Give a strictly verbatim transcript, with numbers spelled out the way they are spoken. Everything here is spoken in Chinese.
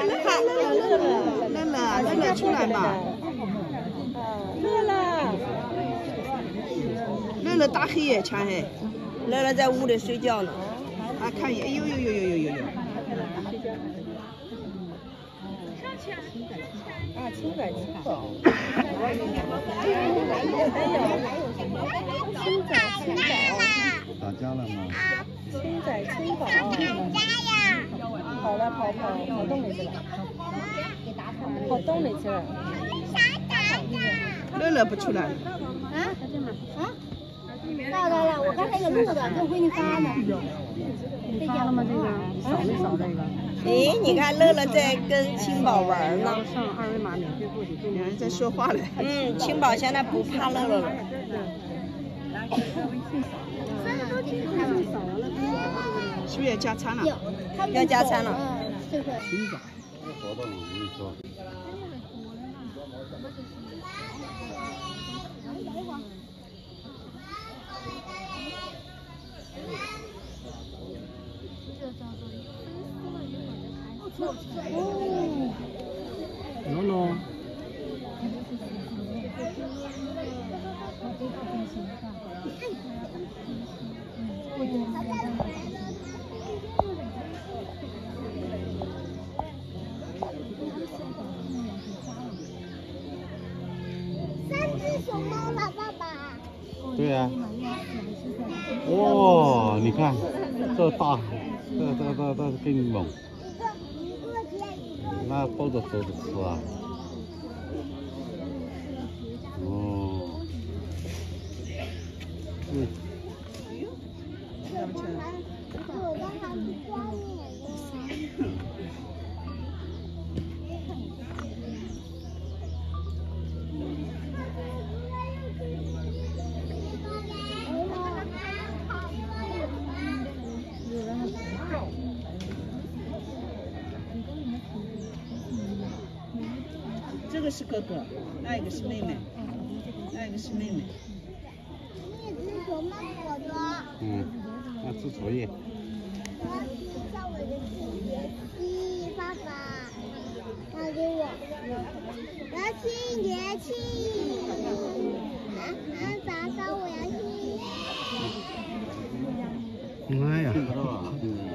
看，乐乐，乐乐，乐乐出来吧。 乐乐， 乐乐大黑眼圈嘿。 乐乐在屋里睡觉呢。 啊，看一眼，哎呦呦呦呦呦呦呦。 啊，青仔青宝。哎呦，青仔青宝。 打架了吗？ 青仔青宝。跑了跑跑跑洞里去了。跑洞里去了。 乐乐不出来了。 啊？啊？到到了，我刚才有录的，给我闺女发的。 你发了吗？这个扫没扫这个？ 诶，你看乐乐在跟青宝玩呢。 上二维码免费获取动两人在说话嘞。 嗯，青宝现在不怕乐乐了。 是不是要加餐了？ 要加餐了。 嗯，这个。 青岛活动，我跟你说。 哦，诺诺。 三只熊猫了，爸爸。 对呀、啊。哇，你看这大，这这这这更猛。那抱着走着吃啊。哦。嗯。 这个是哥哥，那一个是妹妹，那一个是妹妹。 那只熊猫我的。 嗯，那吃作业。 我要吃上我的清洁剂，爸爸，拿给我。我要清洁剂。啊啊！咋搞？我要清洁。 哎呀。